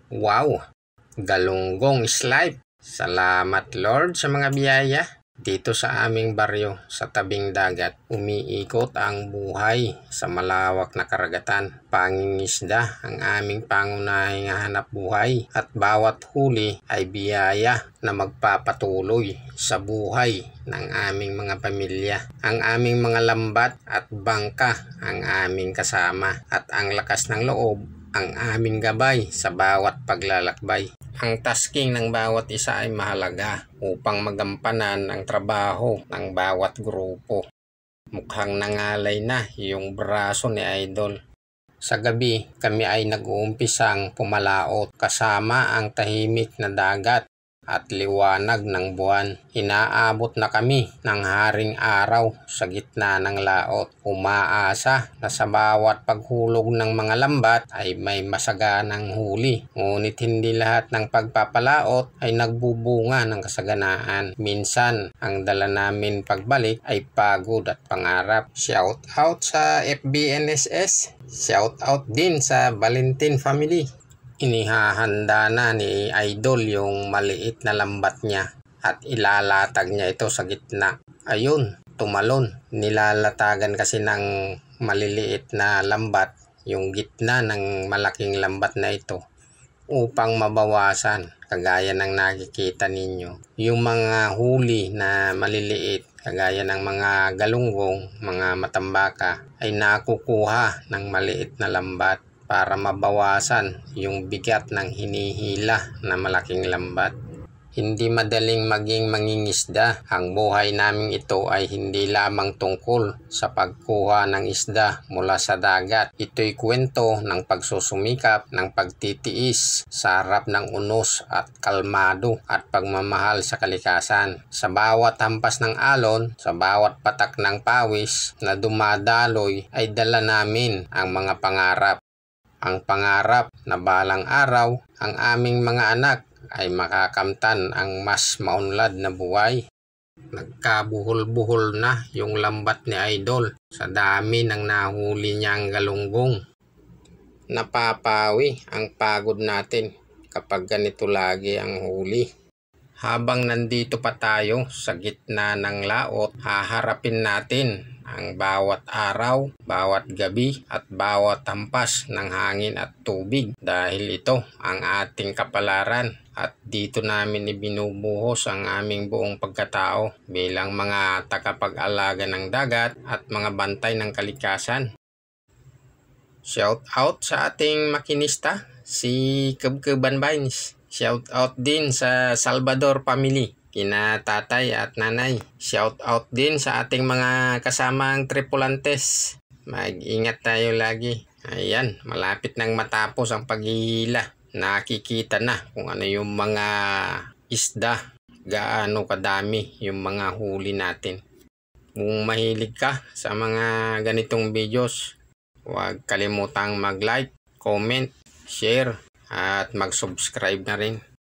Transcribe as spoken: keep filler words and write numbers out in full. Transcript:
Wow! Galunggong is life! Salamat Lord sa mga biyaya. Dito sa aming baryo sa tabing dagat, umiikot ang buhay sa malawak na karagatan. Pangingisda ang aming pangunahing hanap buhay at bawat huli ay biyaya na magpapatuloy sa buhay ng aming mga pamilya. Ang aming mga lambat at bangka ang aming kasama at ang lakas ng loob ang aming gabay sa bawat paglalakbay. Ang tasking ng bawat isa ay mahalaga upang magampanan ang trabaho ng bawat grupo. Mukhang nangalay na yung braso ni Idol. Sa gabi, kami ay nag-uumpisang pumalaot kasama ang tahimik na dagat at liwanag ng buwan. Inaabot na kami ng haring araw sa gitna ng laot. Umaasa na sa bawat paghulog ng mga lambat ay may masaganang huli. Ngunit hindi lahat ng pagpapalaot ay nagbubunga ng kasaganaan. Minsan, ang dala namin pagbalik ay pagod at pangarap. Shout out sa F B N S S. Shout out din sa Valentin family. Inihahanda na ni Idol yung maliit na lambat niya at ilalatag niya ito sa gitna. Ayun, tumalon. Nilalatagan kasi ng maliliit na lambat yung gitna ng malaking lambat na ito upang mabawasan, kagaya ng nakikita ninyo, yung mga huli na maliliit kagaya ng mga galunggong, mga matambaka ay nakukuha ng maliit na lambat para mabawasan yung bigat ng hinihila na malaking lambat. Hindi madaling maging mangingisda. Ang buhay naming ito ay hindi lamang tungkol sa pagkuha ng isda mula sa dagat. Ito'y kwento ng pagsusumikap, ng pagtitiis sa harap ng unos at kalmado at pagmamahal sa kalikasan. Sa bawat hampas ng alon, sa bawat patak ng pawis na dumadaloy ay dala namin ang mga pangarap. Ang pangarap na balang araw ang aming mga anak ay makakamtan ang mas maunlad na buhay. Nagkabuhol-buhol na yung lambat ni Idol sa dami ng nahuli niyang galunggong. Napapawi ang pagod natin kapag ganito lagi ang huli. Habang nandito pa tayo sa gitna ng laot, haharapin natin ang bawat araw, bawat gabi at bawat hampas ng hangin at tubig dahil ito ang ating kapalaran at dito namin ibinubuhos ang aming buong pagkatao bilang mga tagapag-alaga ng dagat at mga bantay ng kalikasan. Shout out sa ating makinista, si Kebkeban Vines. Shout out din sa Salvador family, kina tatay at nanay. Shout out din sa ating mga kasamang tripulantes. Mag-ingat tayo lagi. Ayan, malapit nang matapos ang paghihila. Nakikita na kung ano yung mga isda, gaano kadami yung mga huli natin. Kung mahilig ka sa mga ganitong videos, huwag kalimutang mag-like, comment, share, at mag-subscribe na rin.